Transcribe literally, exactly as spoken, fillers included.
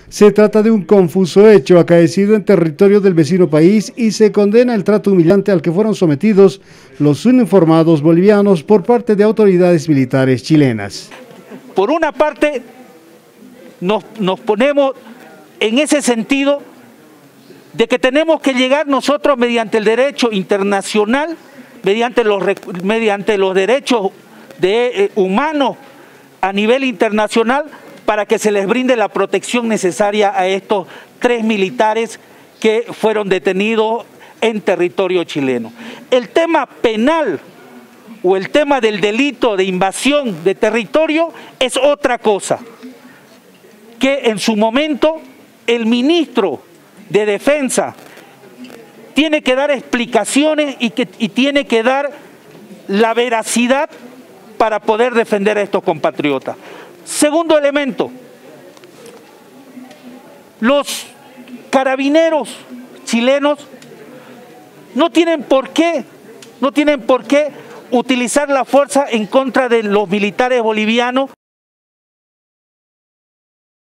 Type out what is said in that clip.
Se trata de un confuso hecho acaecido en territorio del vecino país y se condena el trato humillante al que fueron sometidos los uniformados bolivianos por parte de autoridades militares chilenas. Por una parte, nos, nos ponemos en ese sentido de que tenemos que llegar nosotros mediante el derecho internacional, mediante los, mediante los derechos de, eh, humanos a nivel internacional, para que se les brinde la protección necesaria a estos tres militares que fueron detenidos en territorio chileno. El tema penal o el tema del delito de invasión de territorio es otra cosa, que en su momento el ministro de Defensa tiene que dar explicaciones y, que, y tiene que dar la veracidad para poder defender a estos compatriotas. Segundo elemento, los carabineros chilenos no tienen por qué, no tienen por qué utilizar la fuerza en contra de los militares bolivianos.